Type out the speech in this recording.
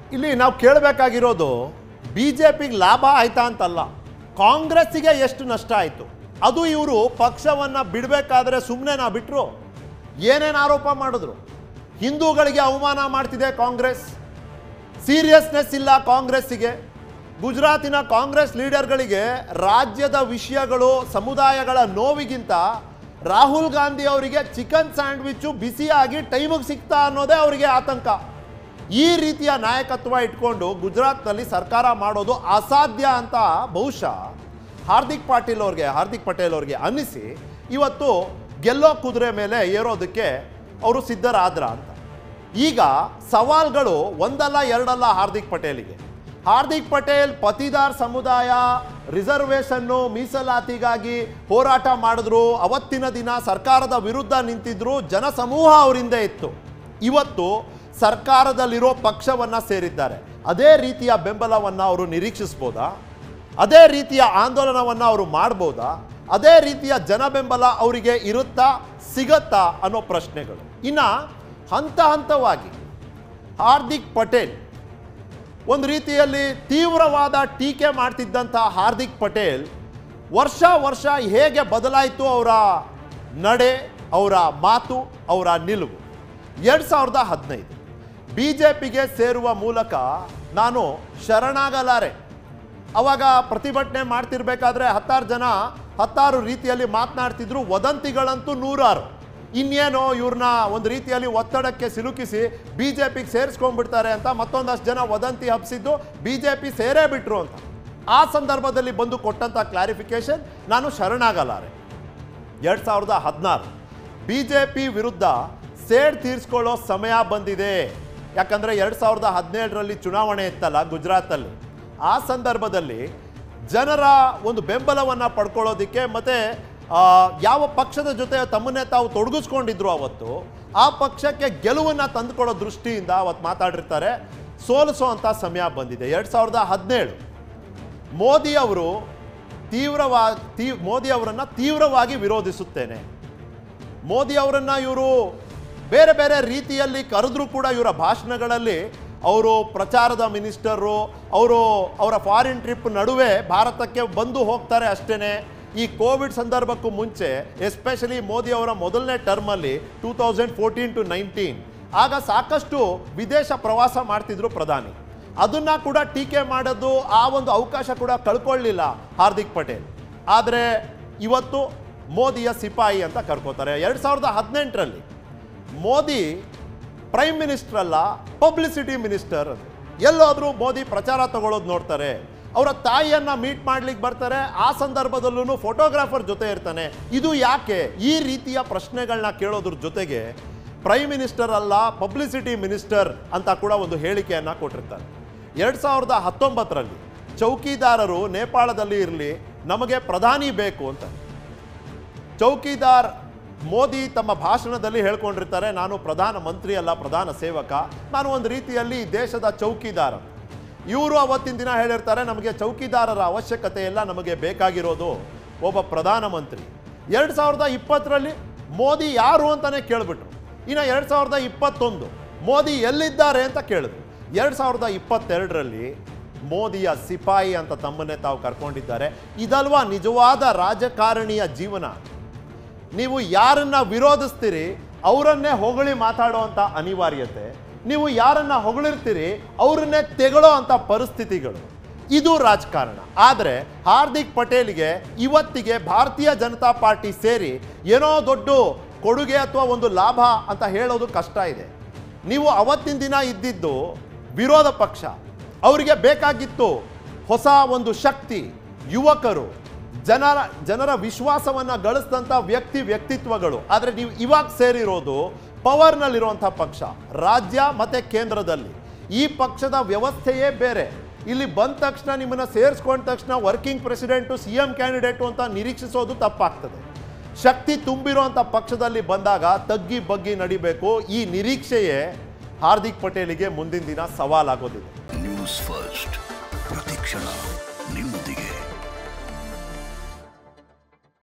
ಇಲ್ಲಿ ನಾವು ಕೇಳಬೇಕಾಗಿರೋದು ಬಿಜೆಪಿಗೆ ಲಾಭ ಆಯ್ತಾ ಅಂತಲ್ಲ, ಕಾಂಗ್ರೆಸ್ಸಿಗೆ ಎಷ್ಟು ನಷ್ಟ ಆಯಿತು. ಅದು ಇವರು ಪಕ್ಷವನ್ನು ಬಿಡಬೇಕಾದ್ರೆ ಸುಮ್ಮನೆ ಬಿಟ್ಟರು. ಏನೇನು ಆರೋಪ ಮಾಡಿದ್ರು. ಹಿಂದೂಗಳಿಗೆ ಅವಮಾನ ಮಾಡ್ತಿದೆ ಕಾಂಗ್ರೆಸ್, ಸೀರಿಯಸ್ನೆಸ್ ಇಲ್ಲ ಕಾಂಗ್ರೆಸ್ಸಿಗೆ. ಗುಜರಾತಿನ ಕಾಂಗ್ರೆಸ್ ಲೀಡರ್ಗಳಿಗೆ ರಾಜ್ಯದ ವಿಷಯಗಳು ಸಮುದಾಯಗಳ ನೋವಿಗಿಂತ ರಾಹುಲ್ ಗಾಂಧಿ ಅವರಿಗೆ ಚಿಕನ್ ಸ್ಯಾಂಡ್ವಿಚ್ಚು ಬಿಸಿಯಾಗಿ ಟೈಮಿಗೆ ಸಿಗ್ತಾ ಅನ್ನೋದೇ ಅವರಿಗೆ ಆತಂಕ. ಈ ರೀತಿಯ ನಾಯಕತ್ವ ಇಟ್ಕೊಂಡು ಗುಜರಾತ್ನಲ್ಲಿ ಸರ್ಕಾರ ಮಾಡೋದು ಅಸಾಧ್ಯ ಅಂತ ಬಹುಶಃ ಹಾರ್ದಿಕ್ ಪಟೇಲ್ ಅವ್ರಿಗೆ ಅನ್ನಿಸಿ ಇವತ್ತು ಗೆಲ್ಲೋ ಕುದುರೆ ಮೇಲೆ ಏರೋದಕ್ಕೆ ಅವರು ಸಿದ್ಧರಾದ್ರ ಅಂತ. ಈಗ ಸವಾಲ್ಗಳು ಒಂದಲ್ಲ ಎರಡಲ್ಲ ಹಾರ್ದಿಕ್ ಪಟೇಲ್ ಪತಿದಾರ್ ಸಮುದಾಯ ರಿಸರ್ವೇಷನ್ನು ಮೀಸಲಾತಿಗಾಗಿ ಹೋರಾಟ ಮಾಡಿದ್ರು. ಅವತ್ತಿನ ದಿನ ಸರ್ಕಾರದ ವಿರುದ್ಧ ನಿಂತಿದ್ರು. ಜನಸಮೂಹ ಅವರಿಂದ ಇತ್ತು. ಇವತ್ತು ಸರ್ಕಾರದಲ್ಲಿರೋ ಪಕ್ಷವನ್ನು ಸೇರಿದ್ದಾರೆ. ಅದೇ ರೀತಿಯ ಬೆಂಬಲವನ್ನು ಅವರು ನಿರೀಕ್ಷಿಸ್ಬೋದಾ? ಅದೇ ರೀತಿಯ ಆಂದೋಲನವನ್ನು ಅವರು ಮಾಡ್ಬೋದಾ? ಅದೇ ರೀತಿಯ ಜನ ಬೆಂಬಲ ಅವರಿಗೆ ಇರುತ್ತಾ, ಸಿಗತ್ತಾ ಅನ್ನೋ ಪ್ರಶ್ನೆಗಳು. ಇನ್ನು ಹಂತವಾಗಿ ಹಾರ್ದಿಕ್ ಪಟೇಲ್ ಒಂದು ರೀತಿಯಲ್ಲಿ ತೀವ್ರವಾದ ಟೀಕೆ ಮಾಡ್ತಿದ್ದಂಥ ಹಾರ್ದಿಕ್ ಪಟೇಲ್ ವರ್ಷ ಹೇಗೆ ಬದಲಾಯಿತು ಅವರ ನಡೆ, ಅವರ ಮಾತು, ಅವರ ನಿಲುವು. 2015 ಬಿಜೆಪಿಗೆ ಸೇರುವ ಮೂಲಕ ನಾನು ಶರಣಾಗಲಾರೆ. ಅವಾಗ ಪ್ರತಿಭಟನೆ ಮಾಡ್ತಿರ್ಬೇಕಾದ್ರೆ 10 ಜನ 10 ರೀತಿಯಲ್ಲಿ ಮಾತನಾಡ್ತಿದ್ರು. ವದಂತಿಗಳಂತೂ 100. ಇನ್ನೇನೋ ಇವ್ರನ್ನ ಒಂದು ರೀತಿಯಲ್ಲಿ ಒತ್ತಡಕ್ಕೆ ಸಿಲುಕಿಸಿ ಬಿಜೆಪಿಗೆ ಸೇರಿಸ್ಕೊಂಡ್ಬಿಡ್ತಾರೆ ಅಂತ ಮತ್ತೊಂದಷ್ಟು ಜನ ವದಂತಿ ಹಬ್ಬಿಸಿದ್ದು ಬಿಜೆಪಿ ಸೇರೇ ಬಿಟ್ರು ಅಂತ. ಆ ಸಂದರ್ಭದಲ್ಲಿ ಬಂದು ಕೊಟ್ಟಂಥ ಕ್ಲಾರಿಫಿಕೇಶನ್, ನಾನು ಶರಣಾಗಲಾರೆ. 2016 ಬಿಜೆಪಿ ವಿರುದ್ಧ ಸೇಡ್ ತೀರಿಸ್ಕೊಳ್ಳೋ ಸಮಯ ಬಂದಿದೆ. ಯಾಕಂದರೆ 2017ರಲ್ಲಿ ಚುನಾವಣೆ ಇತ್ತಲ್ಲ ಗುಜರಾತಲ್ಲಿ. ಆ ಸಂದರ್ಭದಲ್ಲಿ ಜನರ ಒಂದು ಬೆಂಬಲವನ್ನು ಪಡ್ಕೊಳ್ಳೋದಕ್ಕೆ ಮತ್ತು ಯಾವ ಪಕ್ಷದ ಜೊತೆ ತಮ್ಮನ್ನೇ ತಾವು ತೊಡಗಿಸ್ಕೊಂಡಿದ್ರು ಅವತ್ತು, ಆ ಪಕ್ಷಕ್ಕೆ ಗೆಲುವನ್ನು ತಂದುಕೊಡೋ ದೃಷ್ಟಿಯಿಂದ ಅವತ್ತು ಮಾತಾಡಿರ್ತಾರೆ. ಸೋಲಿಸೋ ಅಂಥ ಸಮಯ ಬಂದಿದೆ. 2017 ಮೋದಿ ಅವರನ್ನು ತೀವ್ರವಾಗಿ ವಿರೋಧಿಸುತ್ತೇನೆ. ಮೋದಿ ಅವರನ್ನು ಇವರು ಬೇರೆ ಬೇರೆ ರೀತಿಯಲ್ಲಿ ಕರೆದ್ರೂ ಕೂಡ ಇವರ ಭಾಷಣಗಳಲ್ಲಿ ಅವರು ಪ್ರಚಾರದ ಮಿನಿಸ್ಟರು, ಅವರ ಫಾರಿನ್ ಟ್ರಿಪ್ ನಡುವೆ ಭಾರತಕ್ಕೆ ಬಂದು ಹೋಗ್ತಾರೆ ಅಷ್ಟೇ. ಈ ಕೋವಿಡ್ ಸಂದರ್ಭಕ್ಕೂ ಮುಂಚೆ ಎಸ್ಪೆಷಲಿ ಮೋದಿ ಅವರ ಮೊದಲನೇ ಟರ್ಮಲ್ಲಿ 2014 to 19 ಆಗ ಸಾಕಷ್ಟು ವಿದೇಶ ಪ್ರವಾಸ ಮಾಡ್ತಿದ್ರು ಪ್ರಧಾನಿ. ಅದನ್ನು ಕೂಡ ಟೀಕೆ ಮಾಡೋದು, ಆ ಒಂದು ಅವಕಾಶ ಕೂಡ ಕಳ್ಕೊಳ್ಳಿಲ್ಲ ಹಾರ್ದಿಕ್ ಪಟೇಲ್. ಆದರೆ ಇವತ್ತು ಮೋದಿಯ ಸಿಪಾಯಿ ಅಂತ ಕರ್ಕೋತಾರೆ. 2018ರಲ್ಲಿ ಮೋದಿ ಪ್ರೈಮ್ ಮಿನಿಸ್ಟರ್ ಅಲ್ಲ, ಪಬ್ಲಿಸಿಟಿ ಮಿನಿಸ್ಟರ್. ಎಲ್ಲೋದ್ರೂ ಮೋದಿ ಪ್ರಚಾರ ತಗೊಳ್ಳೋದು ನೋಡ್ತಾರೆ. ಅವರ ತಾಯಿಯನ್ನು ಮೀಟ್ ಮಾಡ್ಲಿಕ್ಕೆ ಬರ್ತಾರೆ. ಆ ಸಂದರ್ಭದಲ್ಲೂ ಫೋಟೋಗ್ರಾಫರ್ ಜೊತೆ ಇರ್ತಾನೆ. ಇದು ಯಾಕೆ? ಈ ರೀತಿಯ ಪ್ರಶ್ನೆಗಳನ್ನ ಕೇಳೋದ್ರ ಜೊತೆಗೆ ಪ್ರೈಮ್ ಮಿನಿಸ್ಟರ್ ಅಲ್ಲ, ಪಬ್ಲಿಸಿಟಿ ಮಿನಿಸ್ಟರ್ ಅಂತ ಕೂಡ ಒಂದು ಹೇಳಿಕೆಯನ್ನು ಕೊಟ್ಟಿರ್ತಾರೆ. 2019ರಲ್ಲಿ ಚೌಕಿದಾರರು ನೇಪಾಳದಲ್ಲಿ ಇರಲಿ, ನಮಗೆ ಪ್ರಧಾನಿ ಬೇಕು ಅಂತ. ಚೌಕಿದಾರ್ ಮೋದಿ ತಮ್ಮ ಭಾಷಣದಲ್ಲಿ ಹೇಳ್ಕೊಂಡಿರ್ತಾರೆ, ನಾನು ಪ್ರಧಾನ ಮಂತ್ರಿ ಅಲ್ಲ, ಪ್ರಧಾನ ಸೇವಕ, ನಾನು ಒಂದು ರೀತಿಯಲ್ಲಿ ದೇಶದ ಚೌಕಿದಾರ. ಇವರು ಅವತ್ತಿನ ದಿನ ಹೇಳಿರ್ತಾರೆ, ನಮಗೆ ಚೌಕಿದಾರರ ಅವಶ್ಯಕತೆ ಇಲ್ಲ, ನಮಗೆ ಬೇಕಾಗಿರೋದು ಒಬ್ಬ ಪ್ರಧಾನಮಂತ್ರಿ. 2020ರಲ್ಲಿ ಮೋದಿ ಯಾರು ಅಂತಲೇ ಕೇಳಿಬಿಟ್ರು. ಇನ್ನು 2021 ಮೋದಿ ಎಲ್ಲಿದ್ದಾರೆ ಅಂತ ಕೇಳಿದ್ರು. 2022ರಲ್ಲಿ ಮೋದಿಯ ಸಿಪಾಯಿ ಅಂತ ತಮ್ಮನ್ನೇ ತಾವು ಕರ್ಕೊಂಡಿದ್ದಾರೆ. ಇದಲ್ವಾ ನಿಜವಾದ ರಾಜಕಾರಣಿಯ ಜೀವನ? ನೀವು ಯಾರನ್ನ ವಿರೋಧಿಸ್ತೀರಿ ಅವರನ್ನೇ ಹೊಗಳಿ ಮಾತಾಡೋವಂಥ ಅನಿವಾರ್ಯತೆ, ನೀವು ಯಾರನ್ನ ಹೊಗಳಿರ್ತೀರಿ ಅವರನ್ನೇ ತೆಗಳೋ ಅಂಥ ಪರಿಸ್ಥಿತಿಗಳು, ಇದು ರಾಜಕಾರಣ. ಆದರೆ ಹಾರ್ದಿಕ್ ಪಟೇಲ್ಗೆ ಇವತ್ತಿಗೆ ಭಾರತೀಯ ಜನತಾ ಪಾರ್ಟಿ ಸೇರಿ ಏನೋ ದೊಡ್ಡ ಕೊಡುಗೆ ಅಥವಾ ಒಂದು ಲಾಭ ಅಂತ ಹೇಳೋದು ಕಷ್ಟ ಇದೆ. ನೀವು ಅವತ್ತಿನ ದಿನ ಇದ್ದಿದ್ದು ವಿರೋಧ ಪಕ್ಷ, ಅವರಿಗೆ ಬೇಕಾಗಿತ್ತು ಹೊಸ ಒಂದು ಶಕ್ತಿ, ಯುವಕರು, ಜನರ ವಿಶ್ವಾಸವನ್ನು ಗಳಿಸಿದಂಥ ವ್ಯಕ್ತಿತ್ವಗಳು. ಆದರೆ ನೀವು ಇವಾಗ ಸೇರಿರೋದು ಪವರ್ನಲ್ಲಿರುವಂಥ ಪಕ್ಷ, ರಾಜ್ಯ ಮತ್ತು ಕೇಂದ್ರದಲ್ಲಿ. ಈ ಪಕ್ಷದ ವ್ಯವಸ್ಥೆಯೇ ಬೇರೆ. ಇಲ್ಲಿ ಬಂದ ತಕ್ಷಣ ನಿಮ್ಮನ್ನು ಸೇರಿಸ್ಕೊಂಡ ತಕ್ಷಣ ವರ್ಕಿಂಗ್ ಪ್ರೆಸಿಡೆಂಟು, CM ಕ್ಯಾಂಡಿಡೇಟು ಅಂತ ನಿರೀಕ್ಷಿಸೋದು ತಪ್ಪಾಗ್ತದೆ. ಶಕ್ತಿ ತುಂಬಿರುವಂಥ ಪಕ್ಷದಲ್ಲಿ ಬಂದಾಗ ತಗ್ಗಿ ಬಗ್ಗಿ ನಡಿಬೇಕು. ಈ ನಿರೀಕ್ಷೆಯೇ ಹಾರ್ದಿಕ್ ಪಟೇಲಿಗೆ ಮುಂದಿನ ದಿನ ಸವಾಲಾಗೋದಿದೆ. ನ್ಯೂಸ್ ಫಸ್ಟ್ ಪ್ರತಿಕ್ಷಣ.